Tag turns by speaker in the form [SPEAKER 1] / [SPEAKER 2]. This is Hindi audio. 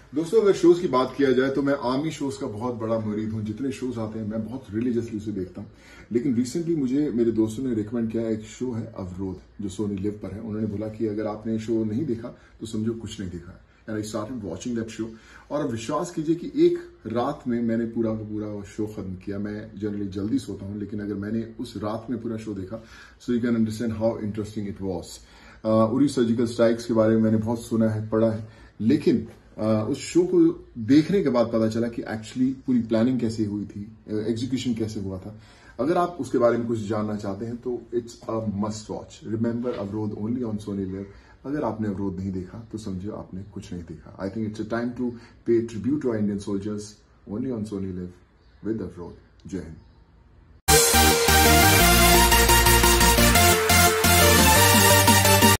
[SPEAKER 1] दोस्तों, अगर शोज की बात किया जाए तो मैं आर्मी शोज का बहुत बड़ा मुरीद हूं। जितने शोज आते हैं मैं बहुत रिलीजियसली उसे देखता हूं। लेकिन रिसेंटली मुझे मेरे दोस्तों ने रिकमेंड किया, एक शो है अवरोध जो सोनी लिव पर है। उन्होंने बोला कि अगर आपने शो नहीं देखा तो समझो कुछ नहीं देखा। And I started watching that show. और अब विश्वास कीजिए कि एक रात में मैंने पूरा का पूरा शो खत्म किया। मैं जनरली जल्दी सोता हूं, लेकिन अगर मैंने उस रात में पूरा शो देखा so you can understand how interesting it was. Uri surgical strikes के बारे में मैंने बहुत सुना है, पढ़ा है, लेकिन उस शो को देखने के बाद पता चला कि एक्चुअली पूरी प्लानिंग कैसे हुई थी, एग्जीक्यूशन कैसे हुआ था। अगर आप उसके बारे में कुछ जानना चाहते हैं तो it's a must watch. Remember Avrodh only on Sony LIV. अगर आपने अवरोध नहीं देखा तो समझो आपने कुछ नहीं देखा। I think it's a time to pay tribute to our Indian soldiers only on Sony LIV with Avrodh. जय हिंद।